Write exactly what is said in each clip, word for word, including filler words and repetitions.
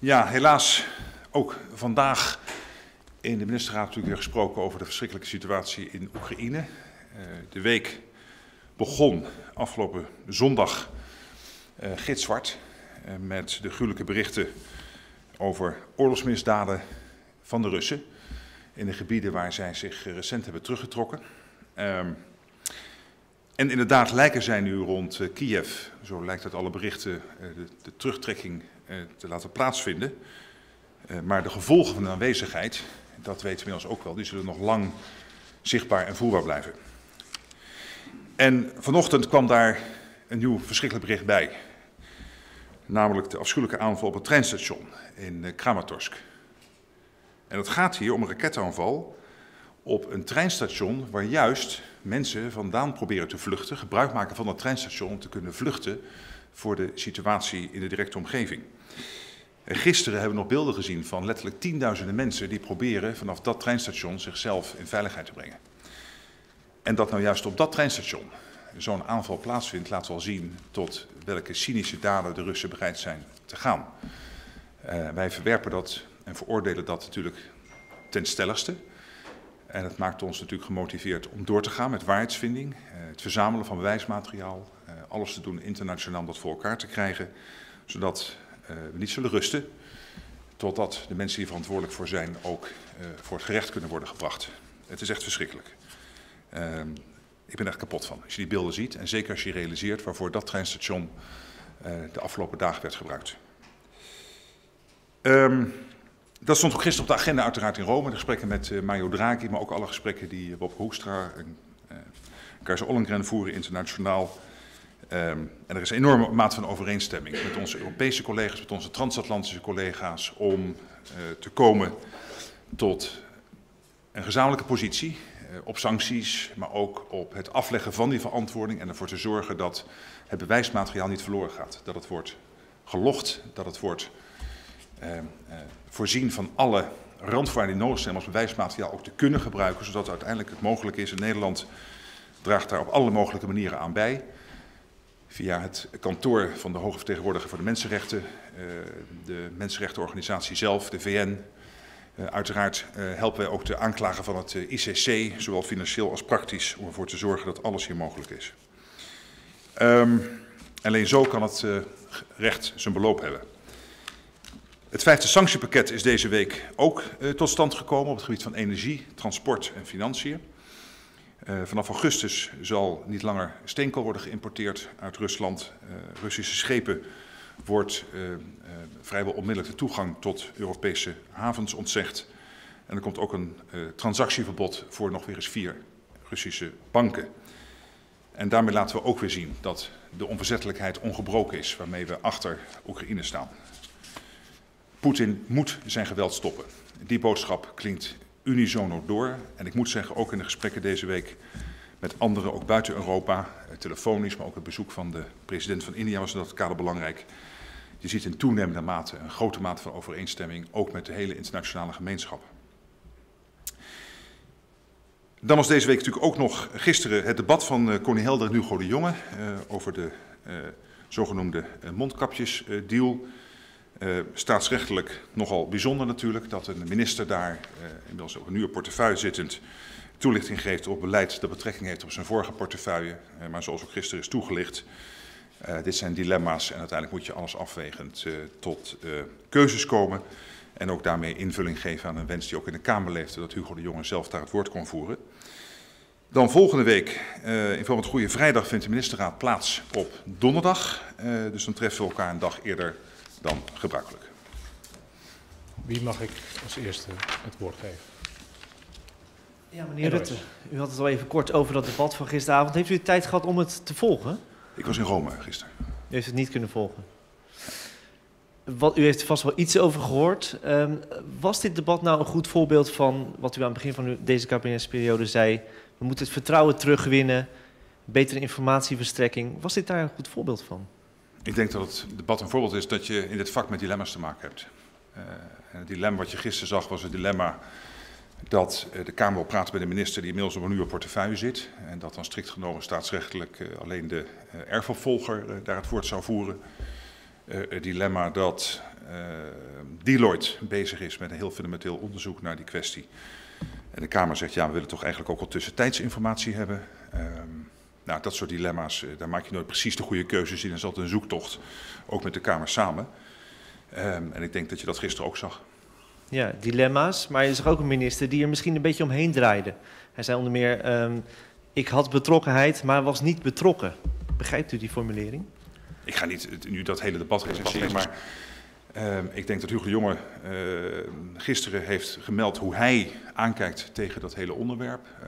Ja, helaas ook vandaag in de ministerraad natuurlijk weer gesproken over de verschrikkelijke situatie in Oekraïne. Uh, de week begon afgelopen zondag uh, gitzwart uh, met de gruwelijke berichten over oorlogsmisdaden van de Russen in de gebieden waar zij zich recent hebben teruggetrokken. Uh, en inderdaad lijken zij nu rond uh, Kiev, zo lijkt uit alle berichten, uh, de, de terugtrekking uh, te laten plaatsvinden. Uh, maar de gevolgen van de aanwezigheid, dat weten we inmiddels ook wel, die zullen nog lang zichtbaar en voelbaar blijven. En vanochtend kwam daar een nieuw verschrikkelijk bericht bij. Namelijk de afschuwelijke aanval op het treinstation in uh, Kramatorsk. En het gaat hier om een raketaanval op een treinstation waar juist mensen vandaan proberen te vluchten, gebruik maken van dat treinstation om te kunnen vluchten voor de situatie in de directe omgeving. En gisteren hebben we nog beelden gezien van letterlijk tienduizenden mensen die proberen vanaf dat treinstation zichzelf in veiligheid te brengen. En dat nou juist op dat treinstation zo'n aanval plaatsvindt, laat wel zien tot welke cynische daden de Russen bereid zijn te gaan. Uh, wij verwerpen dat en veroordelen dat natuurlijk ten stelligste. En het maakt ons natuurlijk gemotiveerd om door te gaan met waarheidsvinding, uh, het verzamelen van bewijsmateriaal, uh, alles te doen internationaal om dat voor elkaar te krijgen, zodat uh, we niet zullen rusten totdat de mensen die verantwoordelijk voor zijn ook uh, voor het gerecht kunnen worden gebracht. Het is echt verschrikkelijk. Uh, ik ben er echt kapot van als je die beelden ziet en zeker als je realiseert waarvoor dat treinstation uh, de afgelopen dagen werd gebruikt. Um, Dat stond ook gisteren op de agenda uiteraard in Rome, de gesprekken met uh, Mario Draghi, maar ook alle gesprekken die Bob Hoekstra en uh, Kajsa Ollongren voeren internationaal. Um, en er is een enorme mate van overeenstemming met onze Europese collega's, met onze transatlantische collega's, om uh, te komen tot een gezamenlijke positie uh, op sancties, maar ook op het afleggen van die verantwoording en ervoor te zorgen dat het bewijsmateriaal niet verloren gaat. Dat het wordt gelogd, dat het wordt Uh, uh, voorzien van alle randvoorwaarden die nodig zijn om als bewijsmateriaal ook te kunnen gebruiken, zodat uiteindelijk het mogelijk is. En Nederland draagt daar op alle mogelijke manieren aan bij. Via het kantoor van de hoge vertegenwoordiger voor de mensenrechten, uh, de mensenrechtenorganisatie zelf, de V N. Uh, uiteraard uh, helpen wij ook de aanklager van het uh, I C C, zowel financieel als praktisch, om ervoor te zorgen dat alles hier mogelijk is. Um, alleen zo kan het uh, recht zijn beloop hebben. Het vijfde sanctiepakket is deze week ook uh, tot stand gekomen op het gebied van energie, transport en financiën. Uh, vanaf augustus zal niet langer steenkool worden geïmporteerd uit Rusland. Uh, Russische schepen wordt uh, uh, vrijwel onmiddellijk de toegang tot Europese havens ontzegd. En er komt ook een uh, transactieverbod voor nog weer eens vier Russische banken. En daarmee laten we ook weer zien dat de onverzettelijkheid ongebroken is waarmee we achter Oekraïne staan. Poetin moet zijn geweld stoppen. Die boodschap klinkt unisono door. En ik moet zeggen, ook in de gesprekken deze week met anderen, ook buiten Europa, telefonisch, maar ook het bezoek van de president van India was in dat kader belangrijk. Je ziet in toenemende mate een grote mate van overeenstemming, ook met de hele internationale gemeenschap. Dan was deze week natuurlijk ook nog gisteren het debat van uh, Connie Helder en Hugo de Jonge uh, over de uh, zogenoemde uh, mondkapjesdeal. Uh, staatsrechtelijk nogal bijzonder natuurlijk dat een minister daar, uh, inmiddels op een nieuwe portefeuille zittend, toelichting geeft op beleid dat betrekking heeft op zijn vorige portefeuille. Uh, maar zoals ook gisteren is toegelicht, uh, dit zijn dilemma's en uiteindelijk moet je alles afwegend uh, tot uh, keuzes komen. En ook daarmee invulling geven aan een wens die ook in de Kamer leefde, dat Hugo de Jonge zelf daar het woord kon voeren. Dan volgende week, uh, in verband met Goede Vrijdag, vindt de ministerraad plaats op donderdag. Uh, dus dan treffen we elkaar een dag eerder dan gebruikelijk. Wie mag ik als eerste het woord geven? Ja, meneer Rutte, u had het al even kort over dat debat van gisteravond. Heeft u de tijd gehad om het te volgen? Ik was in Rome gisteren. U heeft het niet kunnen volgen. Wat, u heeft er vast wel iets over gehoord. Um, was dit debat nou een goed voorbeeld van wat u aan het begin van deze kabinetsperiode zei? We moeten het vertrouwen terugwinnen, betere informatieverstrekking. Was dit daar een goed voorbeeld van? Ik denk dat het debat een voorbeeld is dat je in dit vak met dilemma's te maken hebt. Uh, en het dilemma wat je gisteren zag was het dilemma dat uh, de Kamer wil praten met de minister die inmiddels op een nieuwe portefeuille zit. En dat dan strikt genomen staatsrechtelijk uh, alleen de uh, erfopvolger uh, daar het woord zou voeren. Uh, het dilemma dat uh, Deloitte bezig is met een heel fundamenteel onderzoek naar die kwestie. En de Kamer zegt, ja, we willen toch eigenlijk ook al tussentijdsinformatie hebben. Um, nou, dat soort dilemma's, uh, daar maak je nooit precies de goede keuzes in. Dat is altijd een zoektocht, ook met de Kamer samen. Um, en ik denk dat je dat gisteren ook zag. Ja, dilemma's, maar je zag ook een minister die er misschien een beetje omheen draaide. Hij zei onder meer, um, ik had betrokkenheid, maar was niet betrokken. Begrijpt u die formulering? Ik ga niet nu dat hele debat recenseren, maar uh, ik denk dat Hugo de Jonge uh, gisteren heeft gemeld hoe hij aankijkt tegen dat hele onderwerp. Uh,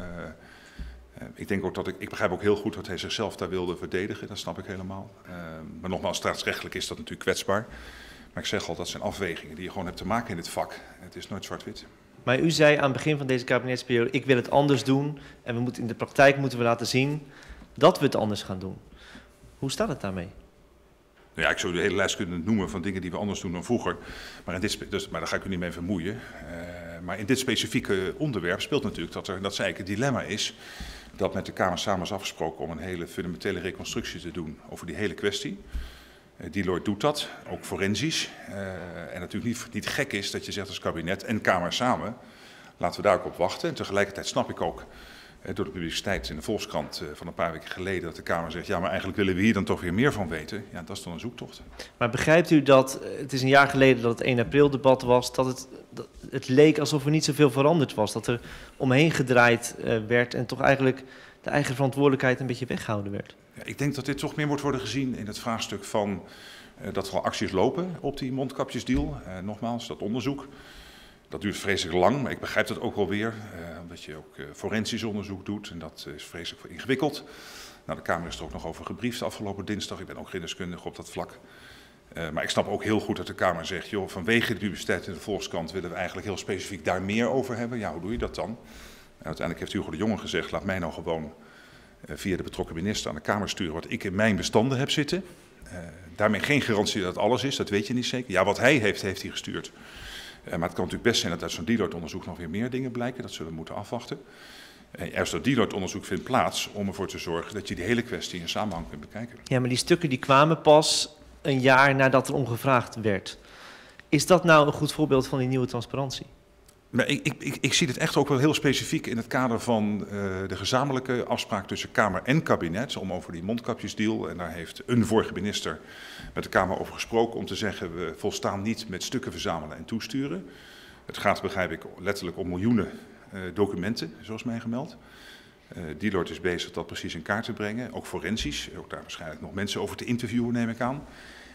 uh, ik denk ook dat ik, ik begrijp ook heel goed dat hij zichzelf daar wilde verdedigen, dat snap ik helemaal. Uh, maar nogmaals, staatsrechtelijk is dat natuurlijk kwetsbaar. Maar ik zeg al, dat zijn afwegingen die je gewoon hebt te maken in dit vak. Het is nooit zwart-wit. Maar u zei aan het begin van deze kabinetsperiode, ik wil het anders doen. En we moeten in de praktijk moeten we laten zien dat we het anders gaan doen. Hoe staat het daarmee? Nou ja, ik zou de hele lijst kunnen noemen van dingen die we anders doen dan vroeger. Maar, in dit, dus, maar daar ga ik u niet mee vermoeien. Uh, maar in dit specifieke onderwerp speelt natuurlijk dat er, dat eigenlijk het dilemma is dat met de Kamer samen is afgesproken om een hele fundamentele reconstructie te doen over die hele kwestie. Uh, Deloitte doet dat, ook forensisch. Uh, en natuurlijk niet, niet gek is dat je zegt als kabinet en Kamer samen, laten we daar ook op wachten. En tegelijkertijd snap ik ook door de publiciteit in de Volkskrant van een paar weken geleden dat de Kamer zegt, ja, maar eigenlijk willen we hier dan toch weer meer van weten. Ja, dat is dan een zoektocht. Maar begrijpt u dat, het is een jaar geleden dat het één april debat was, dat het, dat het leek alsof er niet zoveel veranderd was. Dat er omheen gedraaid uh, werd en toch eigenlijk de eigen verantwoordelijkheid een beetje weggehouden werd. Ja, ik denk dat dit toch meer moet worden gezien in het vraagstuk van uh, dat er al acties lopen op die mondkapjesdeal. Uh, nogmaals, dat onderzoek. Dat duurt vreselijk lang, maar ik begrijp dat ook wel weer, uh, omdat je ook uh, forensisch onderzoek doet en dat is vreselijk ingewikkeld. Nou, de Kamer is er ook nog over gebriefd afgelopen dinsdag, ik ben ook geen deskundige op dat vlak. Uh, maar ik snap ook heel goed dat de Kamer zegt, joh, vanwege de publiciteit in de Volkskrant willen we eigenlijk heel specifiek daar meer over hebben. Ja, hoe doe je dat dan? En uiteindelijk heeft Hugo de Jonge gezegd, laat mij nou gewoon uh, via de betrokken minister aan de Kamer sturen wat ik in mijn bestanden heb zitten. Uh, daarmee geen garantie dat het alles is, dat weet je niet zeker. Ja, wat hij heeft, heeft hij gestuurd. Uh, maar het kan natuurlijk best zijn dat uit zo'n Deloitte-onderzoek nog weer meer dingen blijken. Dat zullen we moeten afwachten. En juist dat Deloitte-onderzoek vindt plaats om ervoor te zorgen dat je die hele kwestie in samenhang kunt bekijken. Ja, maar die stukken die kwamen pas een jaar nadat er om gevraagd werd. Is dat nou een goed voorbeeld van die nieuwe transparantie? Maar ik, ik, ik, ik zie het echt ook wel heel specifiek in het kader van uh, de gezamenlijke afspraak tussen Kamer en kabinet om over die mondkapjesdeal. En daar heeft een vorige minister met de Kamer over gesproken om te zeggen we volstaan niet met stukken verzamelen en toesturen. Het gaat, begrijp ik, letterlijk om miljoenen uh, documenten, zoals mij gemeld. Uh, Deloitte is bezig dat precies in kaart te brengen, ook forensisch. Ook daar waarschijnlijk nog mensen over te interviewen, neem ik aan.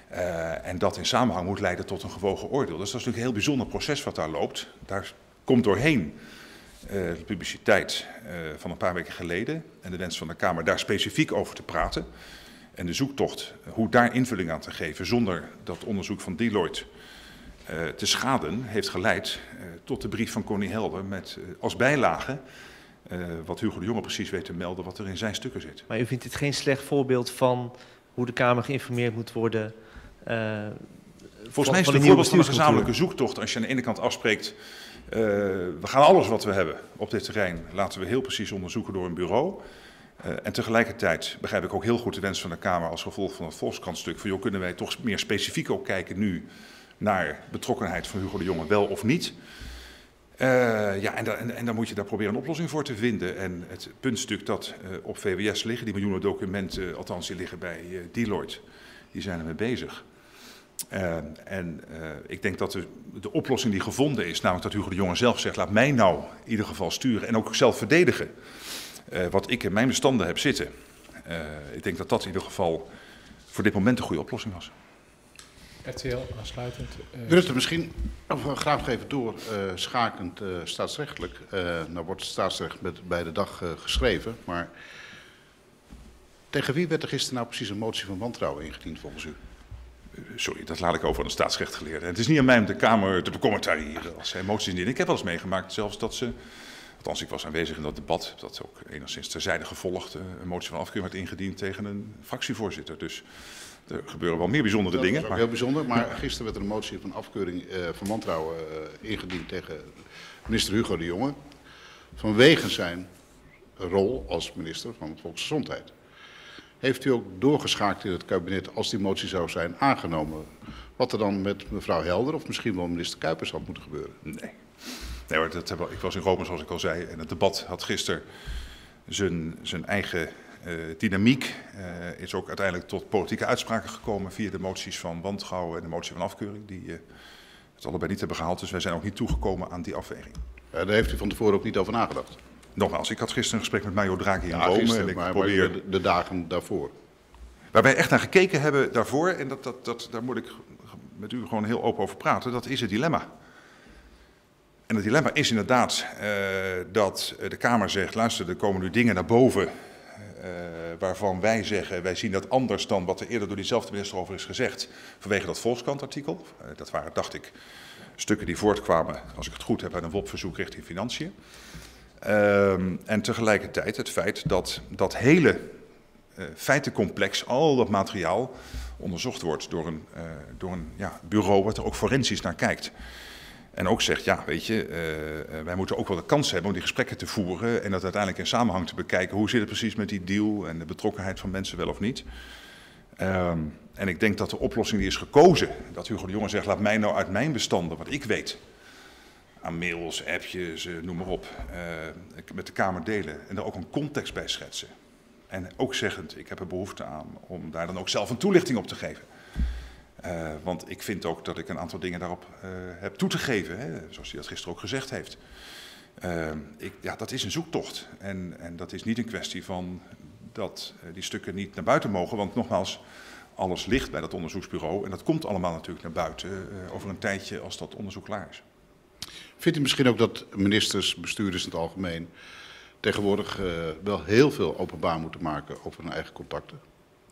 Uh, en dat in samenhang moet leiden tot een gewogen oordeel. Dus dat is natuurlijk een heel bijzonder proces wat daar loopt. Daar komt doorheen uh, de publiciteit uh, van een paar weken geleden en de wens van de Kamer daar specifiek over te praten. En de zoektocht, uh, hoe daar invulling aan te geven zonder dat onderzoek van Deloitte uh, te schaden, heeft geleid uh, tot de brief van Connie Helder met uh, als bijlage uh, wat Hugo de Jonge precies weet te melden wat er in zijn stukken zit. Maar u vindt dit geen slecht voorbeeld van hoe de Kamer geïnformeerd moet worden? Uh, Volgens mij is het een voorbeeld van een gezamenlijke zoektocht als je aan de ene kant afspreekt. Uh, we gaan alles wat we hebben op dit terrein laten we heel precies onderzoeken door een bureau. Uh, en tegelijkertijd begrijp ik ook heel goed de wens van de Kamer als gevolg van het Volkskrant-stuk. Van joh, kunnen wij toch meer specifiek ook kijken nu naar betrokkenheid van Hugo de Jonge, wel of niet. Uh, ja, en, da, en, en dan moet je daar proberen een oplossing voor te vinden. En het puntstuk dat uh, op V W S liggen, die miljoenen documenten, althans die liggen bij uh, Deloitte, die zijn ermee bezig. Uh, en uh, ik denk dat de, de oplossing die gevonden is, namelijk dat Hugo de Jonge zelf zegt, laat mij nou in ieder geval sturen en ook zelf verdedigen uh, wat ik in mijn bestanden heb zitten. Uh, ik denk dat dat in ieder geval voor dit moment een goede oplossing was. R T L aansluitend. Uh, Rutte, misschien of, uh, graag even door, uh, schakend uh, staatsrechtelijk. Uh, nou wordt het staatsrecht met, bij de dag uh, geschreven, maar tegen wie werd er gisteren nou precies een motie van wantrouwen ingediend volgens u? Sorry, dat laat ik over aan de staatsrechtgeleerde. Het is niet aan mij om de Kamer te becommentariëren als zij moties indienen. Ik heb wel eens meegemaakt zelfs dat ze, althans ik was aanwezig in dat debat, dat ook enigszins terzijde gevolgd een motie van afkeuring werd ingediend tegen een fractievoorzitter. Dus er gebeuren wel meer bijzondere dat dingen. Dat is ook maar heel bijzonder, maar gisteren werd er een motie van afkeuring uh, van wantrouwen uh, ingediend tegen minister Hugo de Jonge vanwege zijn rol als minister van Volksgezondheid. heeft u ook doorgeschakeld in het kabinet als die motie zou zijn aangenomen? Wat er dan met mevrouw Helder of misschien wel minister Kuipers had moeten gebeuren? Nee. Nee hoor, dat, ik was in Rome zoals ik al zei en het debat had gisteren zijn, zijn eigen uh, dynamiek. Uh, is ook uiteindelijk tot politieke uitspraken gekomen via de moties van wantrouwen en de motie van afkeuring. Die uh, het allebei niet hebben gehaald, dus wij zijn ook niet toegekomen aan die afweging. Uh, daar heeft u van tevoren ook niet over nagedacht? Nogmaals, ik had gisteren een gesprek met Mario Draghi in ja, Rome. Gisteren, en ik maar probeer... de, de dagen daarvoor. Waar wij echt naar gekeken hebben daarvoor, en dat, dat, dat, daar moet ik met u gewoon heel open over praten, dat is het dilemma. En het dilemma is inderdaad uh, dat de Kamer zegt, luister, er komen nu dingen naar boven uh, waarvan wij zeggen, wij zien dat anders dan wat er eerder door diezelfde minister over is gezegd, vanwege dat Volkskrant-artikel. Uh, dat waren, dacht ik, stukken die voortkwamen, als ik het goed heb, uit een W O P-verzoek richting Financiën. Uh, en tegelijkertijd het feit dat dat hele uh, feitencomplex, al dat materiaal, onderzocht wordt door een, uh, door een ja, bureau wat er ook forensisch naar kijkt. En ook zegt, ja, weet je, uh, wij moeten ook wel de kans hebben om die gesprekken te voeren en dat uiteindelijk in samenhang te bekijken. Hoe zit het precies met die deal en de betrokkenheid van mensen wel of niet? Um, en ik denk dat de oplossing die is gekozen, dat Hugo de Jonge zegt, laat mij nou uit mijn bestanden, wat ik weet, aan mails, appjes, uh, noem maar op, uh, met de Kamer delen en er ook een context bij schetsen. En ook zeggend, ik heb er behoefte aan om daar dan ook zelf een toelichting op te geven. Uh, want ik vind ook dat ik een aantal dingen daarop uh, heb toe te geven, hè, zoals hij dat gisteren ook gezegd heeft. Uh, ik, ja, dat is een zoektocht en, en dat is niet een kwestie van dat uh, die stukken niet naar buiten mogen. Want nogmaals, alles ligt bij dat onderzoeksbureau en dat komt allemaal natuurlijk naar buiten uh, over een tijdje als dat onderzoek klaar is. Vindt u misschien ook dat ministers, bestuurders in het algemeen tegenwoordig uh, wel heel veel openbaar moeten maken over hun eigen contacten?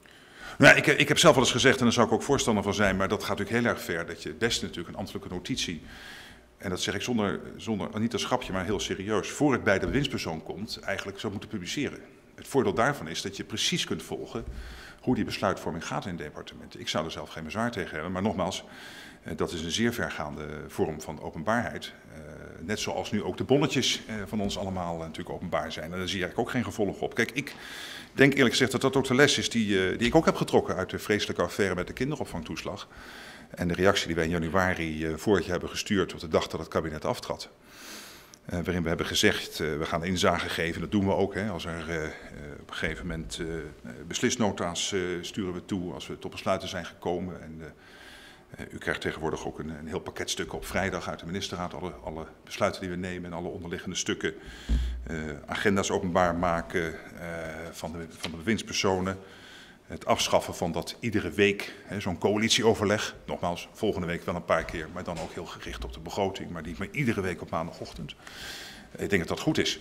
Nou, ik, ik heb zelf wel eens gezegd, en daar zou ik ook voorstander van zijn, maar dat gaat natuurlijk heel erg ver, dat je het beste natuurlijk een ambtelijke notitie, en dat zeg ik zonder, zonder niet als grapje, maar heel serieus, voor het bij de bewindspersoon komt, eigenlijk zou moeten publiceren. Het voordeel daarvan is dat je precies kunt volgen hoe die besluitvorming gaat in departementen. Ik zou er zelf geen bezwaar tegen hebben, maar nogmaals, dat is een zeer vergaande vorm van openbaarheid. Uh, net zoals nu ook de bonnetjes uh, van ons allemaal uh, natuurlijk openbaar zijn. En daar zie je eigenlijk ook geen gevolg op. Kijk, ik denk eerlijk gezegd dat dat ook de les is die, uh, die ik ook heb getrokken uit de vreselijke affaire met de kinderopvangtoeslag. En de reactie die wij in januari uh, vorig jaar hebben gestuurd op de dag dat het kabinet aftrad. Uh, waarin we hebben gezegd, uh, we gaan inzage geven, dat doen we ook. Hè, als er uh, uh, op een gegeven moment uh, beslisnota's uh, sturen we toe, als we tot besluiten zijn gekomen. En, uh, Uh, u krijgt tegenwoordig ook een, een heel pakket stukken op vrijdag uit de ministerraad. Alle, alle besluiten die we nemen en alle onderliggende stukken. Uh, agenda's openbaar maken uh, van, de, van de bewindspersonen. Het afschaffen van dat iedere week, zo'n coalitieoverleg. Nogmaals, volgende week wel een paar keer, maar dan ook heel gericht op de begroting. Maar niet meer iedere week op maandagochtend. Uh, ik denk dat dat goed is.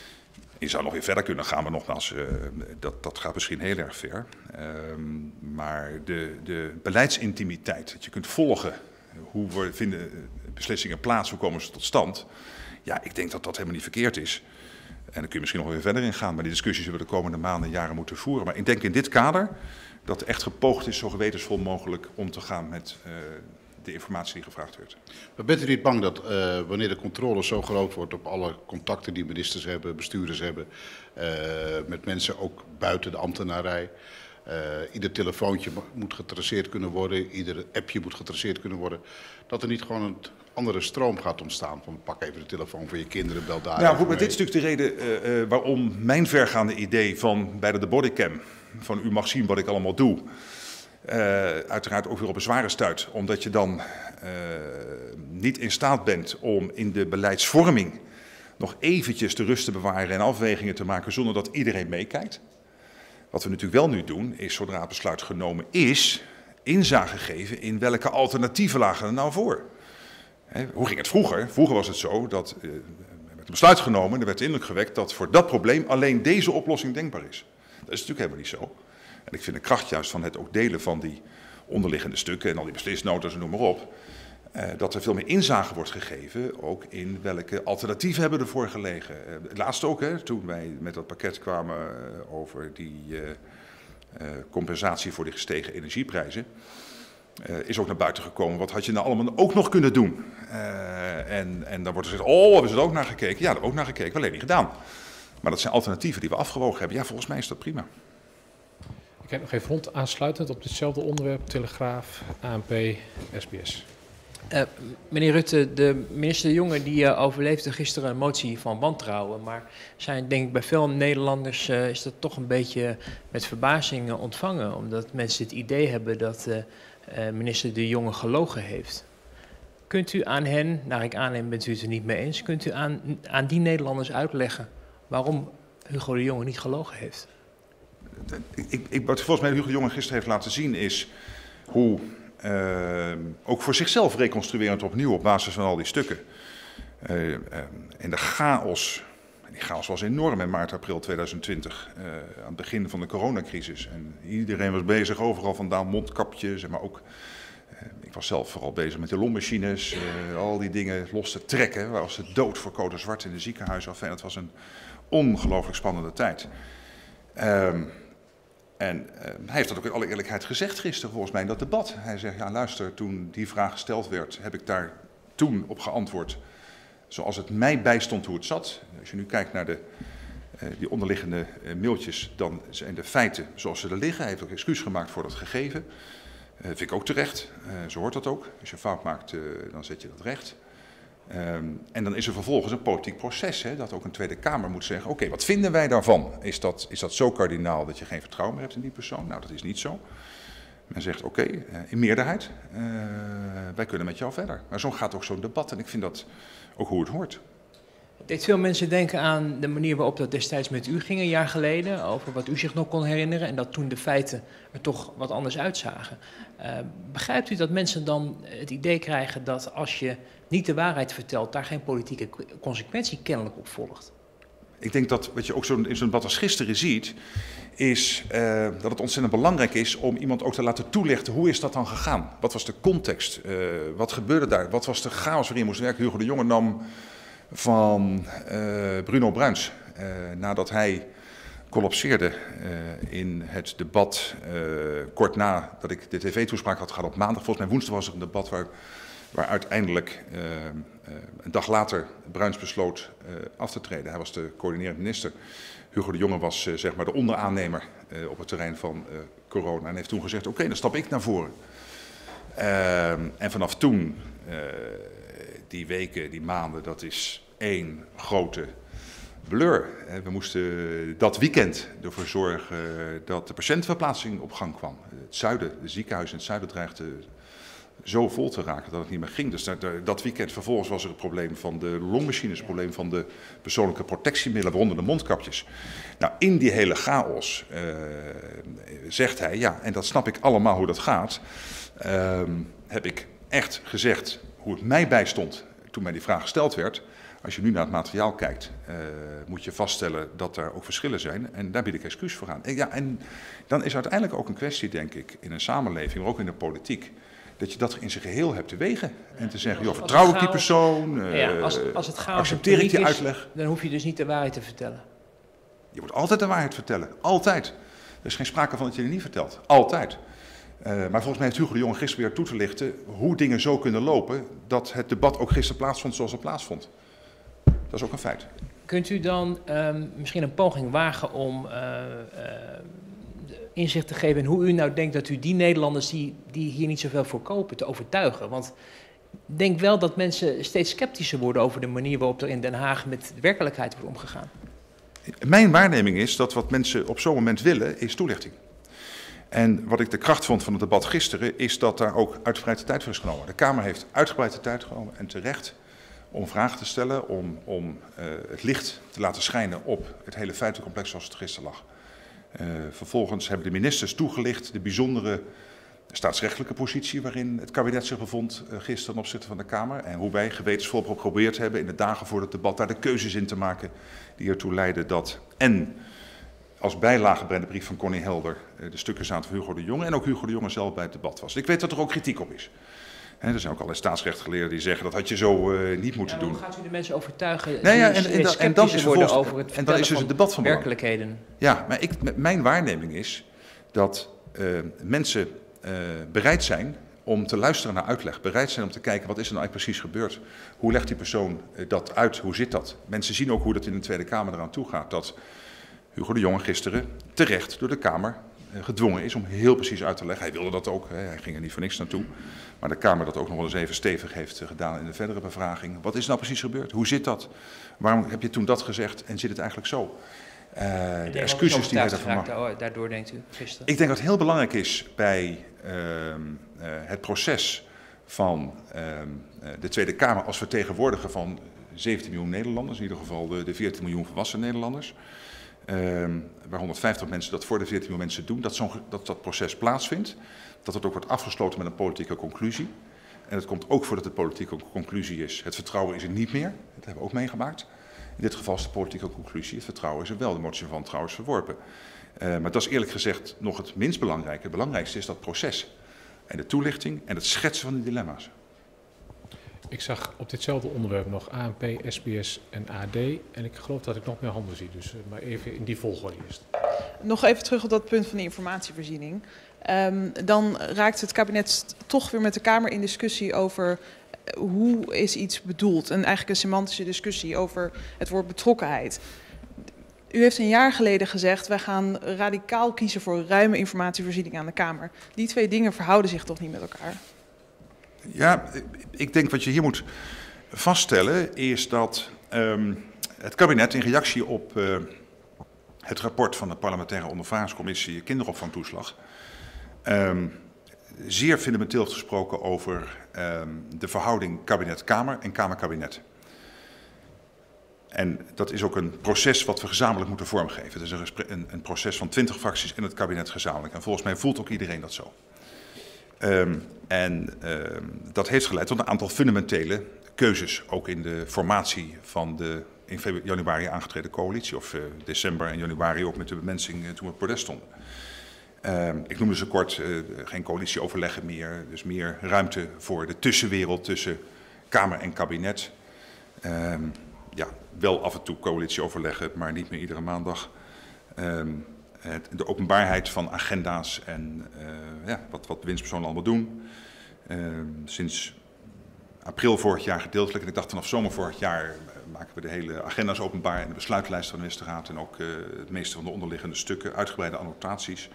Je zou nog weer verder kunnen gaan, maar nogmaals, uh, dat, dat gaat misschien heel erg ver. Um, maar de, de beleidsintimiteit, dat je kunt volgen, hoe we vinden beslissingen plaats, hoe komen ze tot stand. Ja, ik denk dat dat helemaal niet verkeerd is. En daar kun je misschien nog weer verder in gaan, maar die discussies zullen we de komende maanden en jaren moeten voeren. Maar ik denk in dit kader dat echt gepoogd is zo gewetensvol mogelijk om te gaan met uh, de informatie die gevraagd werd. Maar bent u niet bang dat uh, wanneer de controle zo groot wordt op alle contacten die ministers hebben, bestuurders hebben, uh, met mensen ook buiten de ambtenarij, uh, ieder telefoontje moet getraceerd kunnen worden, ieder appje moet getraceerd kunnen worden, dat er niet gewoon een andere stroom gaat ontstaan van pak even de telefoon van je kinderen, bel daar. Nou goed, maar dit is natuurlijk de reden uh, uh, waarom mijn vergaande idee van bij de bodycam, van u mag zien wat ik allemaal doe, Uh, uiteraard ook weer op een zware stuit, omdat je dan uh, niet in staat bent om in de beleidsvorming nog eventjes de rust te bewaren en afwegingen te maken zonder dat iedereen meekijkt. Wat we natuurlijk wel nu doen, is zodra het besluit genomen is, inzage geven in welke alternatieven lagen er nou voor. He, hoe ging het vroeger? Vroeger was het zo dat uh, er werd een besluit genomen en er werd de indruk gewekt dat voor dat probleem alleen deze oplossing denkbaar is. Dat is natuurlijk helemaal niet zo. En ik vind de kracht juist van het ook delen van die onderliggende stukken en al die beslisnotas en noem maar op, uh, dat er veel meer inzage wordt gegeven, ook in welke alternatieven hebben ervoor gelegen. Uh, het laatste ook, hè, toen wij met dat pakket kwamen uh, over die uh, uh, compensatie voor de gestegen energieprijzen, uh, is ook naar buiten gekomen. Wat had je nou allemaal ook nog kunnen doen? Uh, en, en dan wordt er gezegd, oh, hebben ze er ook naar gekeken? Ja, daar hebben we ook naar gekeken, alleen niet gedaan. Maar dat zijn alternatieven die we afgewogen hebben. Ja, volgens mij is dat prima. Ik heb nog even rond aansluitend op ditzelfde onderwerp, Telegraaf, A N P, S B S. Uh, meneer Rutte, de minister De Jonge die uh, overleefde gisteren een motie van wantrouwen. Maar zijn, denk ik, bij veel Nederlanders uh, is dat toch een beetje met verbazing uh, ontvangen. Omdat mensen het idee hebben dat uh, uh, minister De Jonge gelogen heeft. Kunt u aan hen, naar ik aanneem bent u het er niet mee eens, kunt u aan, aan die Nederlanders uitleggen waarom Hugo De Jonge niet gelogen heeft? Ik, ik, wat volgens mij Hugo De Jonge gisteren heeft laten zien is hoe, uh, ook voor zichzelf reconstruerend opnieuw op basis van al die stukken. Uh, uh, en de chaos, die chaos was enorm in maart, april tweeduizend twintig, uh, aan het begin van de coronacrisis. En iedereen was bezig, overal vandaan mondkapjes, maar ook, uh, ik was zelf vooral bezig met de lommachines, uh, al die dingen los te trekken. Waar was de dood voor code zwart in de ziekenhuizen af. En het was een ongelooflijk spannende tijd. Um, En uh, hij heeft dat ook in alle eerlijkheid gezegd gisteren volgens mij in dat debat. Hij zegt, ja luister, toen die vraag gesteld werd, heb ik daar toen op geantwoord zoals het mij bijstond hoe het zat. Als je nu kijkt naar de, uh, die onderliggende uh, mailtjes, dan zijn de feiten zoals ze er liggen. Hij heeft ook excuus gemaakt voor dat gegeven. Uh, vind ik ook terecht, uh, zo hoort dat ook. Als je fout maakt, uh, dan zet je dat recht. Um, en dan is er vervolgens een politiek proces, hè, dat ook een Tweede Kamer moet zeggen, oké, okay, wat vinden wij daarvan? Is dat, is dat zo kardinaal dat je geen vertrouwen meer hebt in die persoon? Nou, dat is niet zo. Men zegt, oké, okay, uh, in meerderheid, uh, wij kunnen met jou verder. Maar zo gaat ook zo'n debat en ik vind dat ook hoe het hoort. Het deed veel mensen denken aan de manier waarop dat destijds met u ging een jaar geleden, over wat u zich nog kon herinneren en dat toen de feiten er toch wat anders uitzagen. Uh, begrijpt u dat mensen dan het idee krijgen dat als je niet de waarheid vertelt, daar geen politieke consequentie kennelijk op volgt? Ik denk dat wat je ook zo in zo'n debat als gisteren ziet, is uh, dat het ontzettend belangrijk is om iemand ook te laten toelichten hoe is dat dan gegaan? Wat was de context? Uh, wat gebeurde daar? Wat was de chaos waarin je moest werken? Hugo De Jonge nam van uh, Bruno Bruins, uh, nadat hij collapseerde uh, in het debat uh, kort nadat ik de tv-toespraak had gehad op maandag. Volgens mij woensdag was er een debat waar, waar uiteindelijk uh, uh, een dag later Bruins besloot uh, af te treden. Hij was de coördinerend minister. Hugo De Jonge was uh, zeg maar de onderaannemer uh, op het terrein van uh, corona en heeft toen gezegd, oké, okay, dan stap ik naar voren. Uh, en vanaf toen, uh, die weken, die maanden, dat is één grote blur. We moesten dat weekend ervoor zorgen dat de patiëntenverplaatsing op gang kwam. Het zuiden, de ziekenhuizen in het zuiden dreigden zo vol te raken dat het niet meer ging. Dus dat weekend vervolgens was er het probleem van de longmachines, het probleem van de persoonlijke protectiemiddelen, waaronder de mondkapjes. Nou, in die hele chaos uh, zegt hij, ja, en dat snap ik allemaal hoe dat gaat, uh, heb ik echt gezegd hoe het mij bijstond toen mij die vraag gesteld werd. Als je nu naar het materiaal kijkt, uh, moet je vaststellen dat er ook verschillen zijn. En daar bied ik excuus voor aan. En, ja, en dan is uiteindelijk ook een kwestie, denk ik, in een samenleving, maar ook in de politiek, dat je dat in zijn geheel hebt te wegen. En te zeggen, joh, vertrouw ik die persoon? Uh, ja, als, als het chaos accepteer ik die is, uitleg? Dan hoef je dus niet de waarheid te vertellen. Je moet altijd de waarheid vertellen. Altijd. Er is geen sprake van dat je die niet vertelt. Altijd. Uh, maar volgens mij heeft Hugo De Jonge gisteren weer toe te lichten hoe dingen zo kunnen lopen dat het debat ook gisteren plaatsvond zoals het plaatsvond. Dat is ook een feit. Kunt u dan um, misschien een poging wagen om uh, uh, inzicht te geven in hoe u nou denkt dat u die Nederlanders die, die hier niet zoveel voor kopen te overtuigen? Want ik denk wel dat mensen steeds sceptischer worden over de manier waarop er in Den Haag met de werkelijkheid wordt omgegaan. Mijn waarneming is dat wat mensen op zo'n moment willen is toelichting. En wat ik de kracht vond van het debat gisteren is dat daar ook uitgebreid de tijd voor is genomen. De Kamer heeft uitgebreid de tijd genomen en terecht om vragen te stellen, om, om uh, het licht te laten schijnen op het hele feitencomplex zoals het gisteren lag. Uh, vervolgens hebben de ministers toegelicht de bijzondere staatsrechtelijke positie waarin het kabinet zich bevond uh, gisteren ten opzichte van de Kamer. En hoe wij gewetensvol geprobeerd hebben in de dagen voor het debat daar de keuzes in te maken die ertoe leiden dat en als bijlage bij de brief van Connie Helder uh, de stukken zaten van Hugo De Jonge en ook Hugo De Jonge zelf bij het debat was. Ik weet dat er ook kritiek op is. He, er zijn ook allerlei staatsrechtgeleerden die zeggen dat had je zo uh, niet moeten ja, doen. Hoe gaat u de mensen overtuigen nee, ja, en, en, en, en dan is worden over het en dan is dus het debat van werkelijkheden? Belang. Ja, maar ik, mijn waarneming is dat uh, mensen uh, bereid zijn om te luisteren naar uitleg. Bereid zijn om te kijken wat is er nou eigenlijk precies gebeurd. Hoe legt die persoon uh, dat uit? Hoe zit dat? Mensen zien ook hoe dat in de Tweede Kamer eraan toe gaat. Dat Hugo De Jonge gisteren terecht door de Kamer gedwongen is om heel precies uit te leggen. Hij wilde dat ook, hè, hij ging er niet voor niks naartoe. Maar de Kamer dat ook nog wel eens even stevig heeft gedaan in de verdere bevraging. Wat is nou precies gebeurd? Hoe zit dat? Waarom heb je toen dat gezegd en zit het eigenlijk zo? Uh, de excuses die hij daarvan mag. Daardoor denkt u gisteren? Ik denk dat het heel belangrijk is bij uh, uh, het proces van uh, de Tweede Kamer als vertegenwoordiger van zeventien miljoen Nederlanders, in ieder geval de, de veertien miljoen volwassen Nederlanders. Uh, waar honderdvijftig mensen dat voor de veertien miljoen mensen doen, dat, zo'n, dat dat proces plaatsvindt. Dat het ook wordt afgesloten met een politieke conclusie. En het komt ook voor dat de politieke conclusie is, het vertrouwen is er niet meer. Dat hebben we ook meegemaakt. In dit geval is de politieke conclusie, het vertrouwen is er wel, de motie van wantrouwen is verworpen. Uh, maar dat is eerlijk gezegd nog het minst belangrijke. Het belangrijkste is dat proces. En de toelichting en het schetsen van die dilemma's. Ik zag op ditzelfde onderwerp nog A N P, S B S en A D. En ik geloof dat ik nog meer handen zie. Dus uh, maar even in die volgorde eerst. Nog even terug op dat punt van de informatievoorziening. Um, dan raakt het kabinet toch weer met de Kamer in discussie over hoe is iets bedoeld. En eigenlijk een semantische discussie over het woord betrokkenheid. U heeft een jaar geleden gezegd, wij gaan radicaal kiezen voor ruime informatievoorziening aan de Kamer. Die twee dingen verhouden zich toch niet met elkaar? Ja, ik denk wat je hier moet vaststellen is dat um, het kabinet in reactie op uh, het rapport van de parlementaire ondervragingscommissie kinderopvangtoeslag um, zeer fundamenteel heeft gesproken over um, de verhouding kabinet-Kamer en Kamer-kabinet. En dat is ook een proces wat we gezamenlijk moeten vormgeven. Het is een, een, een proces van twintig fracties en het kabinet gezamenlijk. En volgens mij voelt ook iedereen dat zo. Um, en um, dat heeft geleid tot een aantal fundamentele keuzes. Ook in de formatie van de in januari aangetreden coalitie. Of uh, december en januari ook met de bemensing uh, toen we op het podest stonden. Um, ik noemde ze kort, uh, geen coalitieoverleggen meer. Dus meer ruimte voor de tussenwereld tussen Kamer en kabinet. Um, ja, wel af en toe coalitieoverleggen, maar niet meer iedere maandag. Um, het, de openbaarheid van agenda's en uh, ja, wat, wat winstpersonen allemaal doen. Um, sinds april vorig jaar gedeeltelijk, en ik dacht vanaf zomer vorig jaar maken we de hele agenda's openbaar en de besluitlijst van de ministerraad en ook uh, het meeste van de onderliggende stukken, uitgebreide annotaties.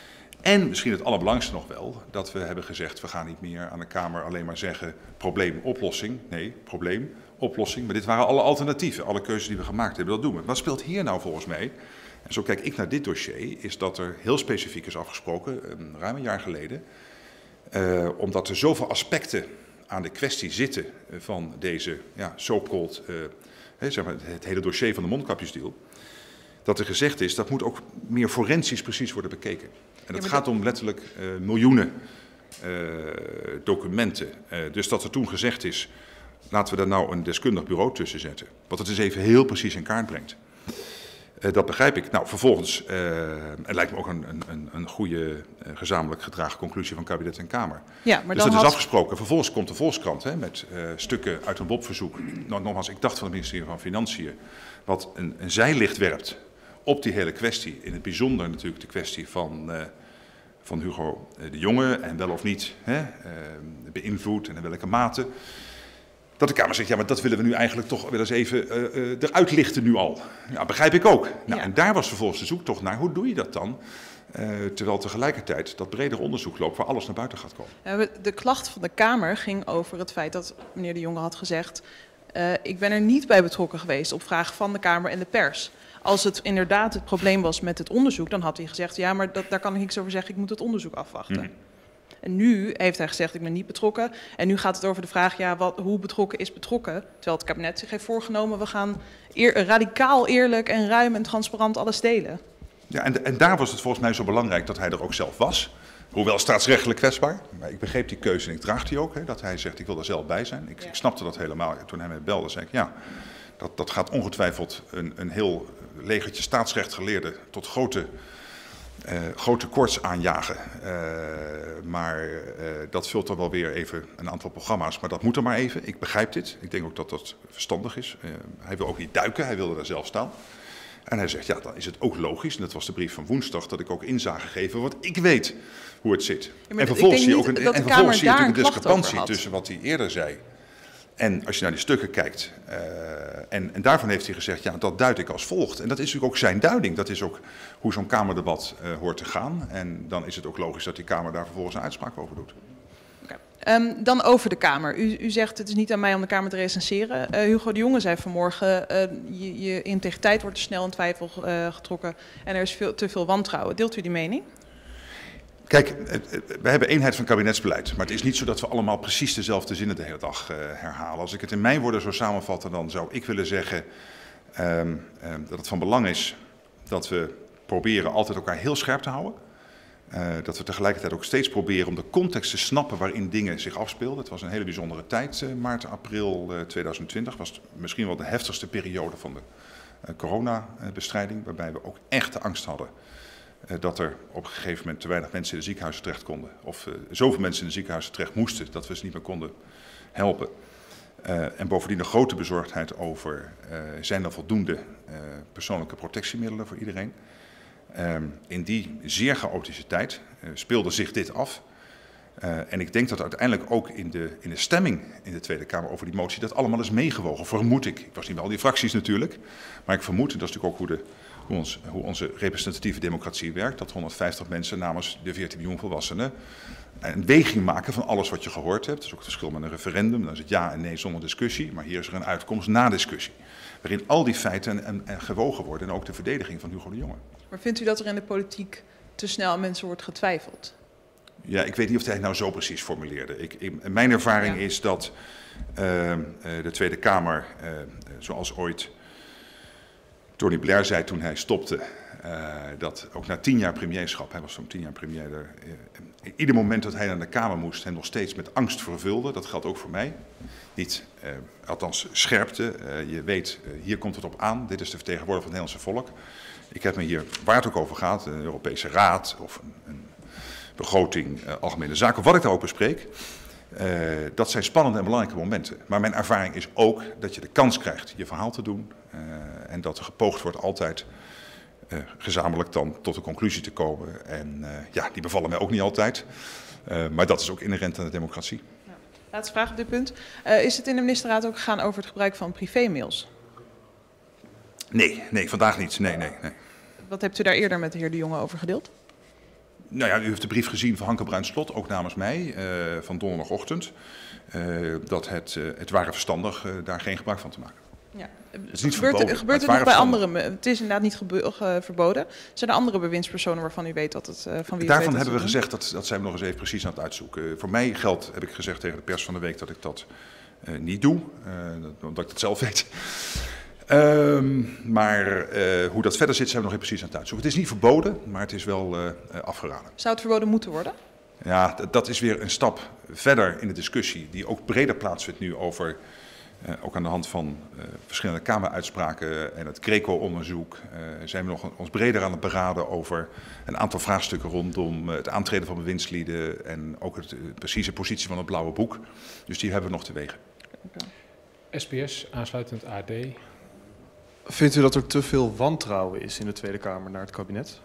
En misschien het allerbelangrijkste nog wel, dat we hebben gezegd, we gaan niet meer aan de Kamer alleen maar zeggen probleem, oplossing. Nee, probleem, oplossing. Maar dit waren alle alternatieven, alle keuzes die we gemaakt hebben, dat doen we. Wat speelt hier nou volgens mij, en zo kijk ik naar dit dossier, is dat er heel specifiek is afgesproken, um, ruim een jaar geleden, uh, omdat er zoveel aspecten aan de kwestie zitten van deze ja, so-called, uh, he, zeg maar, het hele dossier van de mondkapjesdeal, dat er gezegd is, dat moet ook meer forensisch precies worden bekeken. En dat ja, gaat om letterlijk uh, miljoenen uh, documenten. Uh, dus dat er toen gezegd is, laten we daar nou een deskundig bureau tussen zetten. Wat het dus even heel precies in kaart brengt. Uh, dat begrijp ik. Nou, vervolgens, uh, het lijkt me ook een, een, een goede uh, gezamenlijk gedragen conclusie van kabinet en Kamer. Ja, maar dus dan dat had... is afgesproken. Vervolgens komt de Volkskrant hè, met uh, stukken uit een B O P-verzoek. Nou, nogmaals, ik dacht van het ministerie van Financiën, wat een, een zijlicht werpt op die hele kwestie. In het bijzonder natuurlijk de kwestie van, uh, van Hugo uh, de Jonge en wel of niet hè, uh, beïnvloed en in welke mate. Dat de Kamer zegt, ja, maar dat willen we nu eigenlijk toch wel eens even uh, uh, eruit lichten nu al. Ja, begrijp ik ook. Nou, ja. En daar was vervolgens de zoektocht naar, hoe doe je dat dan? Uh, terwijl tegelijkertijd dat breder onderzoek loopt waar alles naar buiten gaat komen. De klacht van de Kamer ging over het feit dat meneer de Jonge had gezegd, uh, ik ben er niet bij betrokken geweest op vraag van de Kamer en de pers. Als het inderdaad het probleem was met het onderzoek, dan had hij gezegd, ja, maar dat, daar kan ik niks over zeggen, ik moet het onderzoek afwachten. Mm-hmm. En nu heeft hij gezegd, ik ben niet betrokken. En nu gaat het over de vraag, ja, wat, hoe betrokken is betrokken? Terwijl het kabinet zich heeft voorgenomen, we gaan eer, radicaal eerlijk en ruim en transparant alles delen. Ja, en, en daar was het volgens mij zo belangrijk dat hij er ook zelf was. Hoewel staatsrechtelijk kwetsbaar. Maar ik begreep die keuze en ik draag die ook. Hè, dat hij zegt, ik wil er zelf bij zijn. Ik, ja. ik snapte dat helemaal. Toen hij mij belde, zei ik, ja, dat, dat gaat ongetwijfeld een, een heel legertje staatsrechtgeleerden tot grote... Uh, grote koorts aanjagen. Uh, maar uh, dat vult dan wel weer even een aantal programma's. Maar dat moet er maar even. Ik begrijp dit. Ik denk ook dat dat verstandig is. Uh, hij wil ook niet duiken. Hij wilde daar zelf staan. En hij zegt, ja, dan is het ook logisch. En dat was de brief van woensdag. Dat ik ook inzage gegeven. Want ik weet hoe het zit. Ja, en vervolgens zie je ook een, en vervolgens zie je natuurlijk een discrepantie tussen wat hij eerder zei. En als je naar die stukken kijkt, uh, en, en daarvan heeft hij gezegd, ja, dat duid ik als volgt. En dat is natuurlijk ook zijn duiding. Dat is ook hoe zo'n Kamerdebat uh, hoort te gaan. En dan is het ook logisch dat die Kamer daar vervolgens een uitspraak over doet. Um, dan over de Kamer. U, u zegt het is niet aan mij om de Kamer te recenseren. Uh, Hugo de Jonge zei vanmorgen, uh, je, je integriteit wordt te snel in twijfel uh, getrokken en er is veel, te veel wantrouwen. Deelt u die mening? Kijk, we hebben eenheid van kabinetsbeleid, maar het is niet zo dat we allemaal precies dezelfde zinnen de hele dag uh, herhalen. Als ik het in mijn woorden zou samenvatten, dan zou ik willen zeggen um, um, dat het van belang is dat we proberen altijd elkaar heel scherp te houden. Uh, dat we tegelijkertijd ook steeds proberen om de context te snappen waarin dingen zich afspeelden. Het was een hele bijzondere tijd, uh, maart, april uh, tweeduizend twintig. Was misschien wel de heftigste periode van de uh, coronabestrijding, waarbij we ook echt de angst hadden uh, dat er op een gegeven moment te weinig mensen in de ziekenhuizen terecht konden. Of uh, zoveel mensen in de ziekenhuizen terecht moesten dat we ze niet meer konden helpen. Uh, en bovendien de grote bezorgdheid over, uh, zijn er voldoende uh, persoonlijke protectiemiddelen voor iedereen? Um, in die zeer chaotische tijd uh, speelde zich dit af. Uh, en ik denk dat uiteindelijk ook in de, in de stemming in de Tweede Kamer over die motie dat allemaal is meegewogen, vermoed ik. Ik was niet bij al die fracties natuurlijk, maar ik vermoed, en dat is natuurlijk ook hoe, de, hoe, ons, hoe onze representatieve democratie werkt, dat honderdvijftig mensen namens de veertien miljoen volwassenen een weging maken van alles wat je gehoord hebt. Dat is ook het verschil met een referendum, dan is het ja en nee zonder discussie, maar hier is er een uitkomst na discussie. Waarin al die feiten en, en gewogen worden en ook de verdediging van Hugo de Jonge. Maar vindt u dat er in de politiek te snel aan mensen wordt getwijfeld? Ja, ik weet niet of hij het nou zo precies formuleerde. Ik, ik, mijn ervaring ja. is dat uh, de Tweede Kamer, uh, zoals ooit Tony Blair zei toen hij stopte, uh, dat ook na tien jaar premierschap, hij was zo'n tien jaar premier, er, uh, ieder moment dat hij naar de Kamer moest, hem nog steeds met angst vervulde. Dat geldt ook voor mij. Niet, uh, althans scherpte. Uh, je weet, uh, hier komt het op aan. Dit is de vertegenwoordiger van het Nederlandse volk. Ik heb me hier, waar het ook over gaat, een Europese Raad of een, een begroting, uh, algemene zaken, of wat ik daar ook bespreek. Uh, dat zijn spannende en belangrijke momenten. Maar mijn ervaring is ook dat je de kans krijgt je verhaal te doen. Uh, en dat er gepoogd wordt altijd uh, gezamenlijk dan tot een conclusie te komen. En uh, ja, die bevallen mij ook niet altijd. Uh, maar dat is ook inherent aan de democratie. Ja. Laatste vraag op dit punt. Uh, is het in de ministerraad ook gegaan over het gebruik van privémails? Nee, nee, vandaag niet. Nee, nee, nee. Wat hebt u daar eerder met de heer De Jonge over gedeeld? Nou ja, u heeft de brief gezien van Hanke Bruins-Slot, ook namens mij, uh, van donderdagochtend. Uh, dat het, uh, het ware verstandig uh, daar geen gebruik van te maken. Ja. Het is niet gebeurt verboden, het, gebeurt het nog bij anderen? Het is inderdaad niet uh, verboden. Zijn er andere bewindspersonen waarvan u weet dat het uh, van wie Daarvan weet hebben we doen? gezegd, dat, dat zijn we nog eens even precies aan het uitzoeken. Uh, voor mij geldt, heb ik gezegd tegen de pers van de week, dat ik dat uh, niet doe. Uh, dat, omdat ik dat zelf weet. Um, maar uh, hoe dat verder zit, zijn we nog even precies aan het uitzoeken. Het is niet verboden, maar het is wel uh, afgeraden. Zou het verboden moeten worden? Ja, dat is weer een stap verder in de discussie, die ook breder plaatsvindt nu over, uh, ook aan de hand van uh, verschillende Kameruitspraken en het Greco-onderzoek, uh, zijn we nog ons breder aan het beraden over een aantal vraagstukken rondom uh, het aantreden van bewindslieden en ook het uh, precieze positie van het blauwe boek. Dus die hebben we nog te wegen. S P S, aansluitend A D. Vindt u dat er te veel wantrouwen is in de Tweede Kamer naar het kabinet?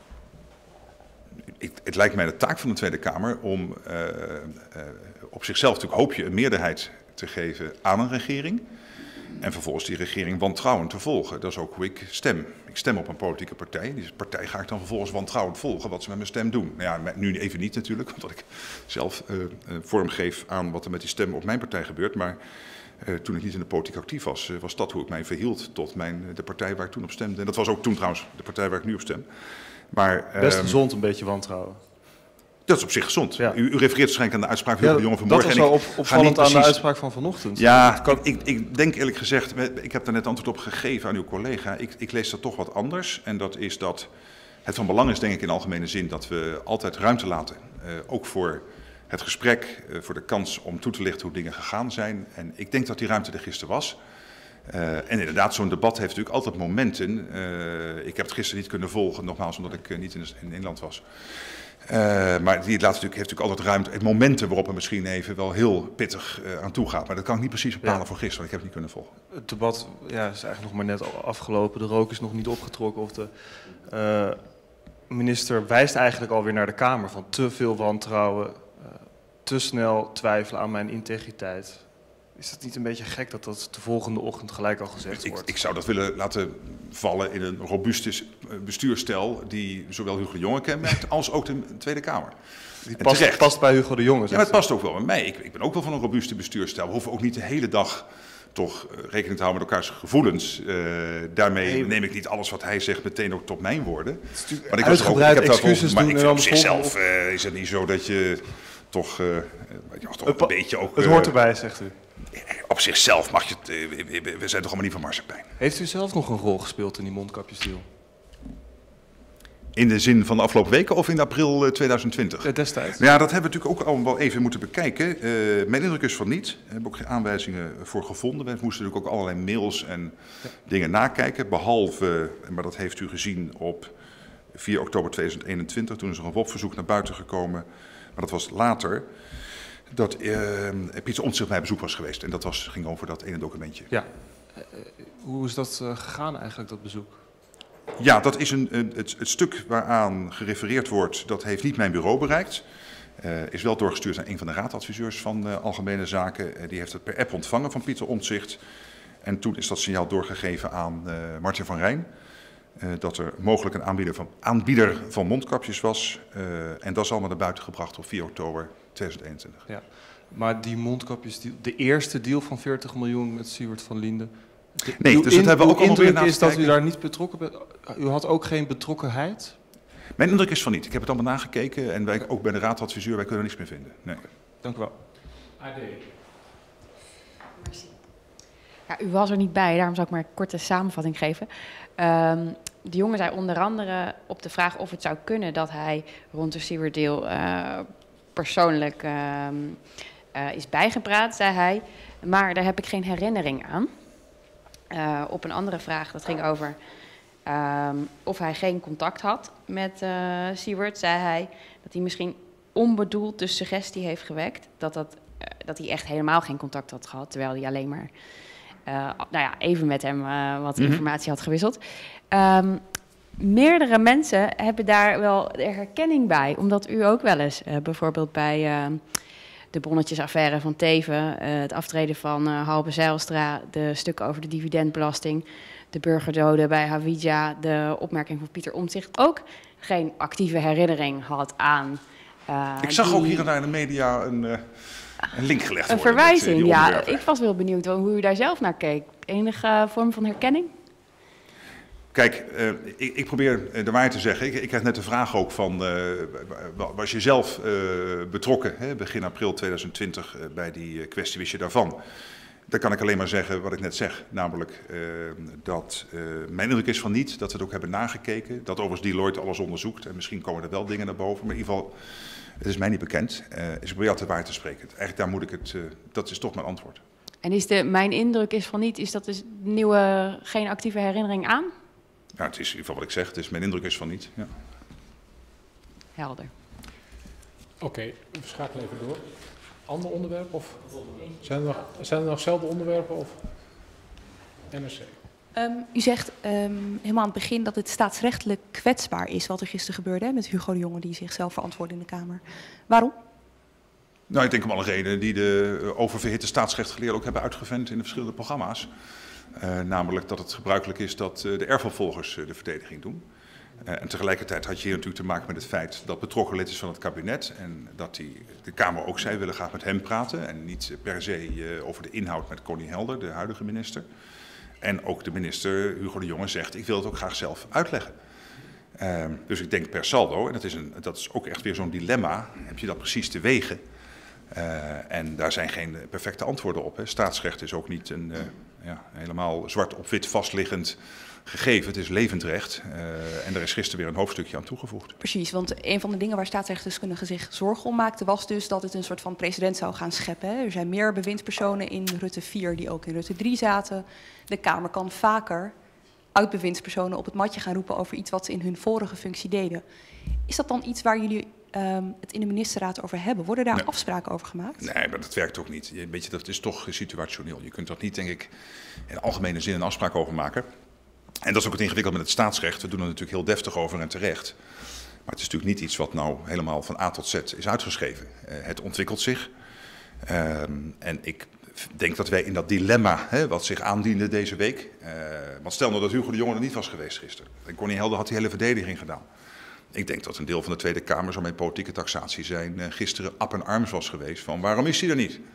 Ik, het lijkt mij de taak van de Tweede Kamer om uh, uh, op zichzelf natuurlijk hoop je een meerderheid te geven aan een regering. En vervolgens die regering wantrouwend te volgen. Dat is ook hoe ik stem. Ik stem op een politieke partij. Die partij ga ik dan vervolgens wantrouwend volgen wat ze met mijn stem doen. Nou ja, nu even niet natuurlijk, omdat ik zelf uh, uh, vorm geef aan wat er met die stem op mijn partij gebeurt. Maar uh, toen ik niet in de politiek actief was, uh, was dat hoe ik mij verhield tot mijn, de partij waar ik toen op stemde. En dat was ook toen trouwens de partij waar ik nu op stem. Maar, Best um, gezond een beetje wantrouwen. Dat is op zich gezond. Ja. U, u refereert waarschijnlijk aan de uitspraak van ja, de jongen vanmorgen. Dat was wel op, opvallend precies... aan de uitspraak van vanochtend. Ja, kan... ik, ik denk eerlijk gezegd, ik heb daar net antwoord op gegeven aan uw collega. Ik, ik lees dat toch wat anders. En dat is dat het van belang is, denk ik in algemene zin, dat we altijd ruimte laten. Uh, ook voor het gesprek, uh, voor de kans om toe te lichten hoe dingen gegaan zijn. En ik denk dat die ruimte er gisteren was. Uh, en inderdaad, zo'n debat heeft natuurlijk altijd momenten. Uh, ik heb het gisteren niet kunnen volgen, nogmaals, omdat ik uh, niet in, in Nederland was. Uh, maar die laat natuurlijk, heeft natuurlijk altijd ruimte, momenten waarop er misschien even wel heel pittig uh, aan toe gaat. Maar dat kan ik niet precies bepalen ja. voor gisteren, want ik heb het niet kunnen volgen. Het debat ja, is eigenlijk nog maar net afgelopen. De rook is nog niet opgetrokken. Of de uh, minister wijst eigenlijk alweer naar de Kamer van te veel wantrouwen, uh, te snel twijfelen aan mijn integriteit. Is het niet een beetje gek dat dat de volgende ochtend gelijk al gezegd Ik, wordt? ik zou dat willen laten vallen in een robuuste bestuursstijl die zowel Hugo de Jonge kenmerkt als ook de Tweede Kamer. Die En past, terecht. past bij Hugo de Jonge, Ja, zegt maar het u. past ook wel bij mij. Ik, ik ben ook wel van een robuuste bestuursstijl. We hoeven ook niet de hele dag toch uh, rekening te houden met elkaars gevoelens. Uh, daarmee Nee. neem ik niet alles wat hij zegt meteen ook tot mijn woorden. Het is natuurlijk Maar ik, was er ook, ik uitgebreid heb daarvoor, excuses maar doen ik en vind dan op de volgende zichzelf uh, is het niet zo dat je toch, uh, ja, toch Het een beetje ook... Het uh, hoort erbij, zegt u. Op zichzelf mag je het... Uh, we, we zijn toch allemaal niet van marsepein. Heeft u zelf nog een rol gespeeld in die mondkapjesdeal? In de zin van de afgelopen weken of in april tweeduizend twintig? Ja, destijds. Ja, dat hebben we natuurlijk ook allemaal even moeten bekijken. Uh, mijn indruk is van niet. We hebben ook geen aanwijzingen voor gevonden. We moesten natuurlijk ook allerlei mails en ja. dingen nakijken. Behalve, maar dat heeft u gezien op vier oktober tweeduizend eenentwintig. Toen is er een W O P-verzoek naar buiten gekomen. Maar dat was later. Dat uh, Pieter Omtzigt bij bezoek was geweest. En dat was, ging over dat ene documentje. Ja. Uh, hoe is dat uh, gegaan eigenlijk, dat bezoek? Ja, dat is een, een, het, het stuk waaraan gerefereerd wordt, dat heeft niet mijn bureau bereikt. Uh, is wel doorgestuurd aan een van de raadadviseurs van uh, Algemene Zaken. Uh, die heeft het per app ontvangen van Pieter Omtzigt. En toen is dat signaal doorgegeven aan uh, Martin van Rijn. Uh, dat er mogelijk een aanbieder van, aanbieder van mondkapjes was. Uh, en dat is allemaal naar buiten gebracht op vier oktober tweeduizend eenentwintig. Ja, maar die mondkapjes, de eerste deal van veertig miljoen met Siewert van Linden... De, nee, dus dat hebben we ook allemaal weer indruk is dat kijken. u daar niet betrokken bent. U had ook geen betrokkenheid? Mijn indruk is van niet. Ik heb het allemaal nagekeken en wij, ook bij de raadadviseur, wij kunnen er niks meer vinden. Nee. Dank u wel. A D. Ja, u was er niet bij, daarom zal ik maar een korte samenvatting geven. Um, de jongen zei onder andere op de vraag of het zou kunnen dat hij rond de Siewert deal uh, persoonlijk uh, uh, is bijgepraat, zei hij. Maar daar heb ik geen herinnering aan. Uh, op een andere vraag, dat ging over um, of hij geen contact had met uh, Siewert, zei hij dat hij misschien onbedoeld de suggestie heeft gewekt dat, dat, uh, dat hij echt helemaal geen contact had gehad, terwijl hij alleen maar uh, nou ja, even met hem uh, wat mm-hmm. informatie had gewisseld. Um, meerdere mensen hebben daar wel de herkenning bij, omdat u ook wel eens uh, bijvoorbeeld bij... Uh, de bonnetjesaffaire van Teven, uh, het aftreden van uh, Halbe Zijlstra, de stukken over de dividendbelasting, de burgerdoden bij Hawija, de opmerking van Pieter Omtzigt ook geen actieve herinnering had aan. Uh, ik zag die, ook hier en daar in de media een, uh, een link gelegd een worden. Een verwijzing, met, uh, ja. Ik was wel benieuwd hoe u daar zelf naar keek. Enige uh, vorm van herkenning? Kijk, uh, ik, ik probeer de waarheid te zeggen. Ik, ik krijg net de vraag ook van, uh, was je zelf uh, betrokken, hè, begin april tweeduizend twintig, uh, bij die kwestie, wist je daarvan? Dan kan ik alleen maar zeggen wat ik net zeg, namelijk uh, dat uh, mijn indruk is van niet, dat we het ook hebben nagekeken, dat overigens Deloitte alles onderzoekt en misschien komen er wel dingen naar boven, maar in ieder geval, het is mij niet bekend. Uh, dus ik probeer altijd de waarheid te spreken. Eigenlijk daar moet ik het, uh, dat is toch mijn antwoord. En is de, mijn indruk is van niet, is dat dus nieuwe, geen actieve herinnering aan? Ja, het is in ieder geval wat ik zeg, dus mijn indruk is van niet. Ja. Helder. Oké, okay, we schakelen even door. Ander onderwerp? Of zijn er nog, zijn er nog zelfde onderwerpen? Of N R C? Um, u zegt um, helemaal aan het begin dat het staatsrechtelijk kwetsbaar is wat er gisteren gebeurde, hè, met Hugo de Jonge die zichzelf verantwoordde in de Kamer. Waarom? Nou, ik denk om alle redenen die de oververhitte staatsrechtsgeleerden ook hebben uitgevent in de verschillende programma's. Uh, namelijk dat het gebruikelijk is dat uh, de erfopvolgers uh, de verdediging doen. Uh, en tegelijkertijd had je hier natuurlijk te maken met het feit dat betrokken lid is van het kabinet. En dat die, de Kamer ook zei, willen graag met hem praten. En niet per se uh, over de inhoud met Connie Helder, de huidige minister. En ook de minister, Hugo de Jonge, zegt, ik wil het ook graag zelf uitleggen. Uh, dus ik denk per saldo, en dat is, een, dat is ook echt weer zo'n dilemma, heb je dat precies te wegen? Uh, en daar zijn geen perfecte antwoorden op. Hè. Staatsrecht is ook niet een uh, ja, helemaal zwart op wit vastliggend gegeven. Het is levend recht. Uh, en er is gisteren weer een hoofdstukje aan toegevoegd. Precies, want een van de dingen waar staatsrechtdeskundigen zich zorgen om maakten was dus dat het een soort van precedent zou gaan scheppen. Hè. Er zijn meer bewindspersonen in Rutte vier die ook in Rutte drie zaten. De Kamer kan vaker oud-bewindspersonen op het matje gaan roepen over iets wat ze in hun vorige functie deden. Is dat dan iets waar jullie um, het in de ministerraad over hebben? Worden daar nee. afspraken over gemaakt? Nee, maar dat werkt ook niet. Je, weet je, dat is toch situationeel. Je kunt dat niet, denk ik, in algemene zin een afspraak over maken. En dat is ook het ingewikkeld met het staatsrecht. We doen er natuurlijk heel deftig over en terecht. Maar het is natuurlijk niet iets wat nou helemaal van A tot Z is uitgeschreven. Uh, het ontwikkelt zich. Uh, en ik denk dat wij in dat dilemma, hè, wat zich aandiende deze week. Uh, want stel nou dat Hugo de Jonge er niet was geweest gisteren. En Connie Helder had die hele verdediging gedaan. Ik denk dat een deel van de Tweede Kamer, zo met politieke taxatie zijn, uh, gisteren up en arms was geweest van waarom is hij er niet?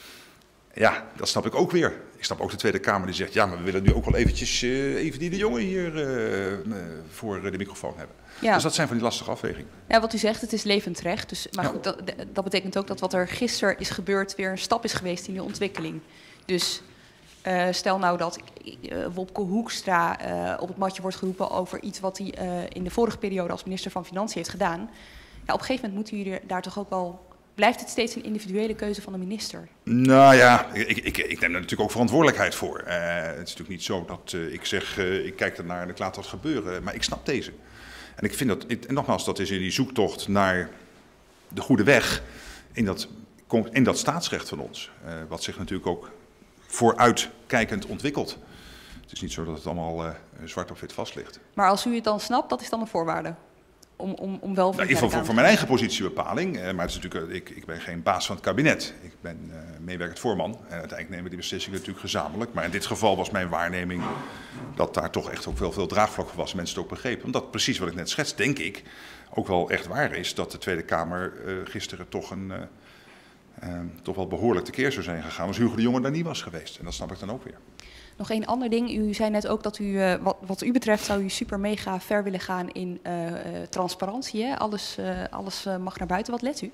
Ja, dat snap ik ook weer. Ik snap ook de Tweede Kamer die zegt, ja, maar we willen nu ook wel eventjes uh, even die de Jonge hier uh, uh, voor de microfoon hebben. Ja. Dus dat zijn van die lastige afwegingen. Ja, wat u zegt, het is levend recht. Dus, maar ja. goed, dat, dat betekent ook dat wat er gisteren is gebeurd weer een stap is geweest in de ontwikkeling. Dus uh, stel nou dat uh, Wopke Hoekstra uh, op het matje wordt geroepen over iets wat hij uh, in de vorige periode als minister van Financiën heeft gedaan. Ja, op een gegeven moment moeten jullie daar toch ook wel... Blijft het steeds een individuele keuze van de minister? Nou ja, ik, ik, ik neem daar natuurlijk ook verantwoordelijkheid voor. Uh, het is natuurlijk niet zo dat uh, ik zeg, uh, ik kijk ernaar en ik laat dat gebeuren. Maar ik snap deze. En ik vind dat, en nogmaals, dat is in die zoektocht naar de goede weg in dat, in dat staatsrecht van ons. Uh, wat zich natuurlijk ook vooruitkijkend ontwikkelt. Het is niet zo dat het allemaal uh, zwart op wit vast ligt. Maar als u het dan snapt, dat is dan een voorwaarde? Om, om, om wel nou, in ieder geval voor, voor mijn eigen positiebepaling. Uh, maar het is natuurlijk, uh, ik, ik ben geen baas van het kabinet. Ik ben uh, meewerkend voorman. En uiteindelijk nemen we die beslissingen natuurlijk gezamenlijk. Maar in dit geval was mijn waarneming dat daar toch echt ook wel veel draagvlak voor was. Mensen het ook begrepen. Omdat precies wat ik net schets, denk ik, ook wel echt waar is. Dat de Tweede Kamer uh, gisteren toch, een, uh, uh, toch wel behoorlijk tekeer zou zijn gegaan. Als Hugo de Jonge daar niet was geweest. En dat snap ik dan ook weer. Nog één ander ding. U zei net ook dat u, uh, wat, wat u betreft, zou u super mega ver willen gaan in uh, uh, transparantie. Hè? Alles, uh, alles uh, mag naar buiten. Wat let u?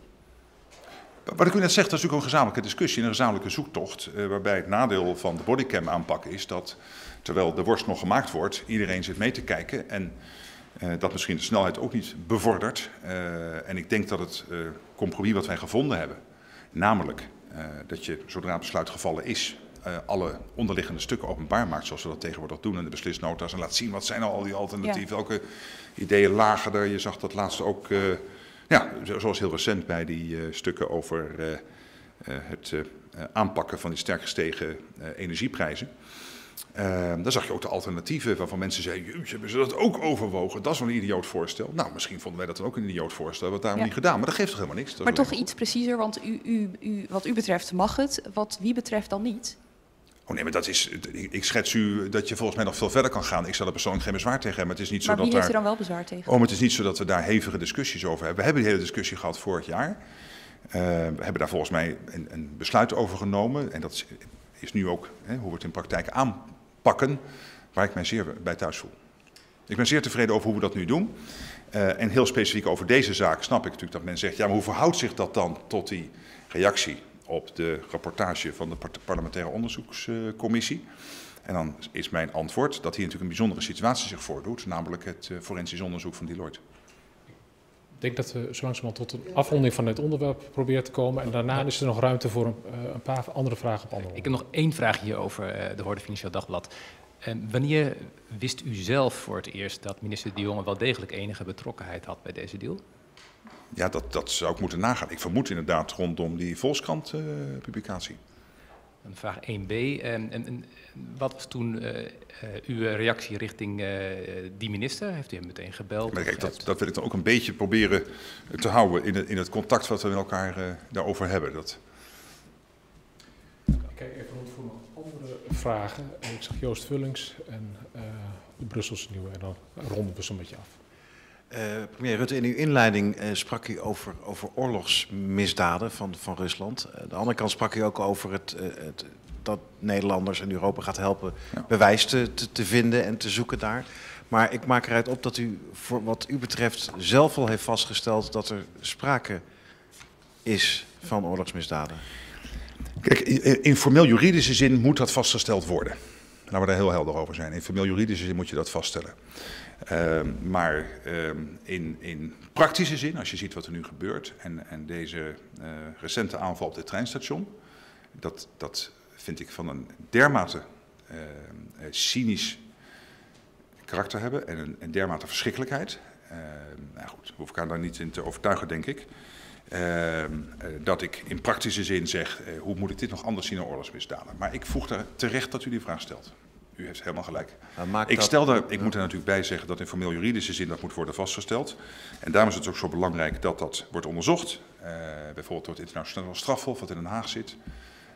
Wat ik u net zeg, dat is natuurlijk een gezamenlijke discussie, een gezamenlijke zoektocht. Uh, waarbij het nadeel van de bodycam aanpak is dat, terwijl de worst nog gemaakt wordt, iedereen zit mee te kijken. En uh, dat misschien de snelheid ook niet bevordert. Uh, en ik denk dat het uh, compromis wat wij gevonden hebben, namelijk uh, dat je, zodra het besluit gevallen is, Uh, alle onderliggende stukken openbaar maakt, zoals we dat tegenwoordig doen in de beslisnota's. En laat zien wat zijn al die alternatieven, ja. Welke ideeën lagen er. Je zag dat laatst ook, uh, ja, zoals heel recent bij die uh, stukken over uh, uh, het uh, aanpakken van die sterk gestegen uh, energieprijzen. Uh, daar zag je ook de alternatieven waarvan mensen zeiden, jeetje, hebben ze dat ook overwogen? Dat is wel een idioot voorstel. Nou, misschien vonden wij dat dan ook een idioot voorstel, wat daarom ja. niet gedaan. Maar dat geeft toch helemaal niks? Maar toch iets preciezer, want u, u, u, wat u betreft mag het, wat wie betreft dan niet? Oh nee, maar dat is, ik schets u dat je volgens mij nog veel verder kan gaan. Ik zal er persoonlijk geen bezwaar tegen hebben. Maar, het is niet maar zo wie dat heeft daar, er dan wel bezwaar tegen? Oh, maar het is niet zo dat we daar hevige discussies over hebben. We hebben die hele discussie gehad vorig jaar. Uh, we hebben daar volgens mij een, een besluit over genomen. En dat is, is nu ook hè, hoe we het in praktijk aanpakken, waar ik mij zeer bij thuis voel. Ik ben zeer tevreden over hoe we dat nu doen. Uh, en heel specifiek over deze zaak snap ik natuurlijk dat men zegt, ja, maar hoe verhoudt zich dat dan tot die reactie op de rapportage van de parlementaire onderzoekscommissie. En dan is mijn antwoord dat hier natuurlijk een bijzondere situatie zich voordoet, namelijk het forensisch onderzoek van Deloitte. Ik denk dat we zo langzamerhand tot een afronding van het onderwerp proberen te komen. En daarna is er nog ruimte voor een, een paar andere vragen op andere. Ik heb nog één vraag hier over de Horde Financieel Dagblad. En wanneer wist u zelf voor het eerst dat minister De Jonge wel degelijk enige betrokkenheid had bij deze deal? Ja, dat, dat zou ik moeten nagaan. Ik vermoed inderdaad rondom die Volkskrant-publicatie. Uh, vraag één b. En, en, en wat was toen uh, uh, uw reactie richting uh, die minister? Heeft u hem meteen gebeld? Maar kijk, dat, dat wil ik dan ook een beetje proberen te houden in het, in het contact wat we met elkaar uh, daarover hebben. Dat... Ik kijk even rond voor nog andere vragen. Ik zag Joost Vullings en uh, de Brusselse Nieuwe. En dan ronden we zo'n beetje af. Uh, premier Rutte, in uw inleiding uh, sprak u over, over oorlogsmisdaden van, van Rusland. Uh, aan de andere kant sprak u ook over het, uh, het, dat Nederlanders en Europa gaat helpen ja. bewijs te, te, te vinden en te zoeken daar. Maar ik maak eruit op dat u, voor wat u betreft, zelf al heeft vastgesteld dat er sprake is van oorlogsmisdaden. Kijk, in formeel juridische zin moet dat vastgesteld worden. Laten we daar heel helder over zijn. In formeel juridische zin moet je dat vaststellen. Uh, maar uh, in, in praktische zin, als je ziet wat er nu gebeurt en, en deze uh, recente aanval op dit treinstation, dat, dat vind ik van een dermate uh, cynisch karakter hebben en een, een dermate verschrikkelijkheid. Uh, nou goed, hoef ik haar daar niet in te overtuigen, denk ik. Uh, uh, dat ik in praktische zin zeg, uh, hoe moet ik dit nog anders zien dan oorlogsmisdaden? Maar ik voeg daar terecht dat u die vraag stelt. U heeft helemaal gelijk. Ik, stel daar, ik moet er natuurlijk bij zeggen dat in formeel juridische zin dat moet worden vastgesteld. En daarom is het ook zo belangrijk dat dat wordt onderzocht. Uh, bijvoorbeeld door het internationaal strafhof wat in Den Haag zit.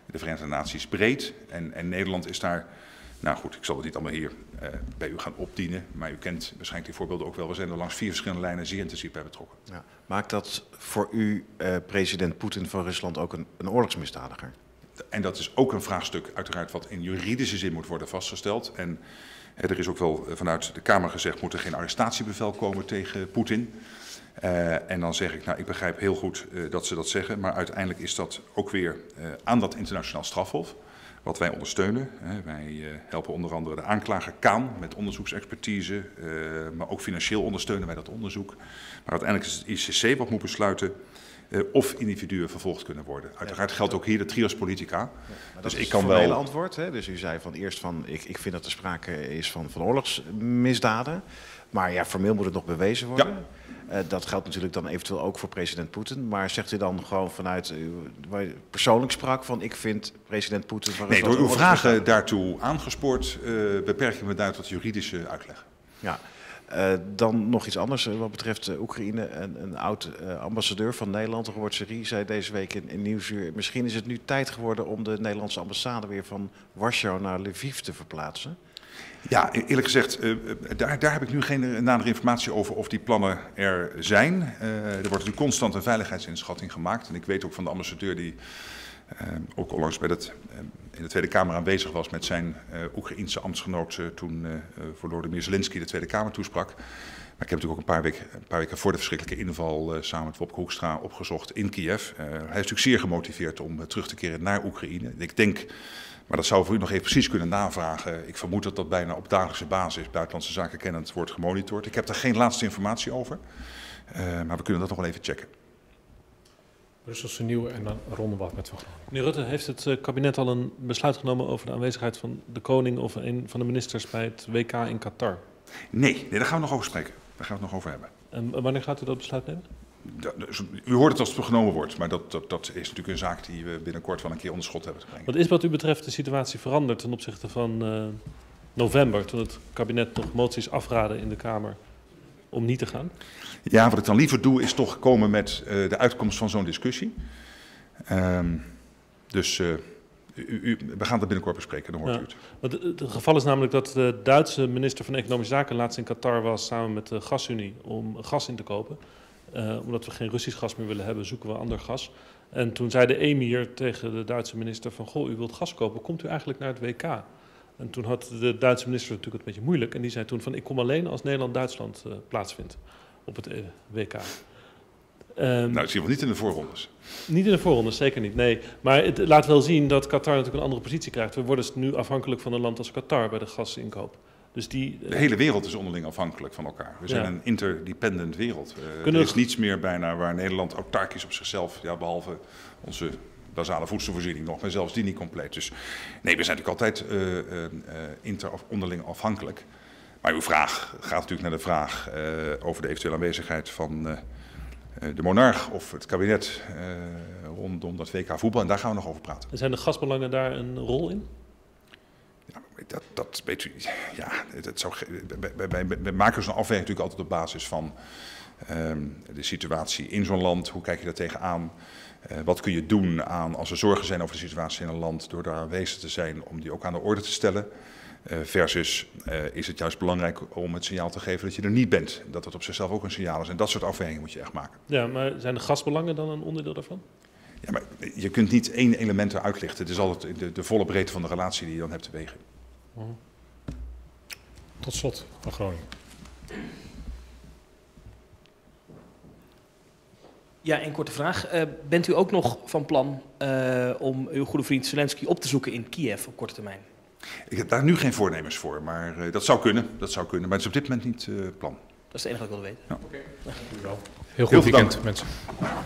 de Verenigde Naties breed. En, en Nederland is daar, nou goed, ik zal het niet allemaal hier uh, bij u gaan opdienen. Maar u kent waarschijnlijk die voorbeelden ook wel. We zijn er langs vier verschillende lijnen zeer intensief bij betrokken. Ja. Maakt dat voor u, uh, president Poetin van Rusland, ook een, een oorlogsmisdadiger? En dat is ook een vraagstuk uiteraard wat in juridische zin moet worden vastgesteld. En er is ook wel vanuit de Kamer gezegd, moet er geen arrestatiebevel komen tegen Poetin. Uh, en dan zeg ik, nou ik begrijp heel goed uh, dat ze dat zeggen, maar uiteindelijk is dat ook weer uh, aan dat internationaal strafhof, wat wij ondersteunen. Uh, wij uh, helpen onder andere de aanklager Kaan met onderzoeksexpertise, uh, maar ook financieel ondersteunen wij dat onderzoek. Maar uiteindelijk is het I C C wat moet besluiten uh, of individuen vervolgd kunnen worden. Uiteraard geldt ook hier de trias politica. Ja, maar dat dus is ik kan het formele wel antwoord. Hè? Dus u zei van eerst van, ik, ik vind dat er sprake is van, van oorlogsmisdaden. Maar ja, formeel moet het nog bewezen worden. Ja. Uh, dat geldt natuurlijk dan eventueel ook voor president Poetin. Maar zegt u dan gewoon vanuit uw, waar u persoonlijk sprak van, ik vind president Poetin van Nee, door uw vragen daartoe aangespoord uh, beperk ik me daar tot juridische uitleg. Ja. Uh, dan nog iets anders uh, wat betreft uh, Oekraïne. Een, een oud uh, ambassadeur van Nederland, Robert Serie, zei deze week in, in Nieuwsuur, misschien is het nu tijd geworden om de Nederlandse ambassade weer van Warschau naar Lviv te verplaatsen. Ja, eerlijk gezegd, uh, daar, daar heb ik nu geen nadere informatie over of die plannen er zijn. Uh, er wordt natuurlijk constant een veiligheidsinschatting gemaakt. En ik weet ook van de ambassadeur die uh, ook onlangs bij dat, uh, in de Tweede Kamer aanwezig was met zijn uh, Oekraïense ambtsgenoot uh, toen uh, Volodymyr Zelensky de Tweede Kamer toesprak. Maar ik heb natuurlijk ook een paar weken, een paar weken voor de verschrikkelijke inval uh, samen met Wopke Hoekstra opgezocht in Kiev. Uh, hij is natuurlijk zeer gemotiveerd om uh, terug te keren naar Oekraïne. Ik denk, maar dat zou voor u nog even precies kunnen navragen. Ik vermoed dat dat bijna op dagelijkse basis, buitenlandse zaken kennend, wordt gemonitord. Ik heb daar geen laatste informatie over, uh, maar we kunnen dat nog wel even checken. Brusselse Nieuwe en dan ronden we af met Van Groningen. Meneer Rutte, heeft het kabinet al een besluit genomen over de aanwezigheid van de koning of een van de ministers bij het W K in Qatar? Nee, nee, daar gaan we nog over spreken. Daar gaan we het nog over hebben. En wanneer gaat u dat besluit nemen? U hoort het als het genomen wordt, maar dat, dat, dat is natuurlijk een zaak die we binnenkort wel een keer onder schot hebben te brengen. Wat is wat u betreft de situatie veranderd ten opzichte van uh, november, toen het kabinet nog moties afraadde in de Kamer om niet te gaan? Ja, wat ik dan liever doe is toch komen met uh, de uitkomst van zo'n discussie. Um, dus uh, u, u, we gaan dat binnenkort bespreken, dan hoort ja, u het. Want het, het geval is namelijk dat de Duitse minister van Economische Zaken laatst in Qatar was samen met de Gasunie om gas in te kopen. Uh, omdat we geen Russisch gas meer willen hebben, zoeken we ander gas. En toen zei de emir tegen de Duitse minister van, goh, u wilt gas kopen, komt u eigenlijk naar het W K? En toen had de Duitse minister natuurlijk een beetje moeilijk. En die zei toen van, ik kom alleen als Nederland-Duitsland uh, plaatsvindt op het uh, W K. Um, nou, dat zien we niet in de voorrondes. Niet in de voorrondes, zeker niet, nee. Maar het laat wel zien dat Qatar natuurlijk een andere positie krijgt. We worden nu afhankelijk van een land als Qatar bij de gasinkoop. Dus die, de hele wereld is onderling afhankelijk van elkaar. We zijn ja. een interdependent wereld. Uh, er is niets meer bijna waar Nederland autark is op zichzelf, ja, behalve onze basale voedselvoorziening nog, maar zelfs die niet compleet. Dus nee, we zijn natuurlijk altijd uh, uh, inter of onderling afhankelijk. Maar uw vraag gaat natuurlijk naar de vraag uh, over de eventuele aanwezigheid van uh, de monarch of het kabinet uh, rondom dat W K voetbal. En daar gaan we nog over praten. En zijn de gasbelangen daar een rol in? Ja, dat, dat weet u, ja, dat zou, wij, wij, wij maken zo'n afweging natuurlijk altijd op basis van um, de situatie in zo'n land. Hoe kijk je daar tegenaan? Uh, wat kun je doen aan als er zorgen zijn over de situatie in een land door daar aanwezig te zijn om die ook aan de orde te stellen? Uh, versus uh, is het juist belangrijk om het signaal te geven dat je er niet bent. Dat het op zichzelf ook een signaal is. En dat soort afwegingen moet je echt maken. Ja, maar zijn de gasbelangen dan een onderdeel daarvan? Ja, maar je kunt niet één element eruit lichten. Het is altijd de, de volle breedte van de relatie die je dan hebt te wegen. Uh-huh. Tot slot, Van Groningen. Ja, een korte vraag. Uh, bent u ook nog van plan uh, om uw goede vriend Zelensky op te zoeken in Kiev op korte termijn? Ik heb daar nu geen voornemens voor, maar uh, dat zou kunnen. Dat zou kunnen, maar het is op dit moment niet uh, plan. Dat is het enige wat ik wilde weten. Ja. Okay. Heel goed Heel weekend, mensen.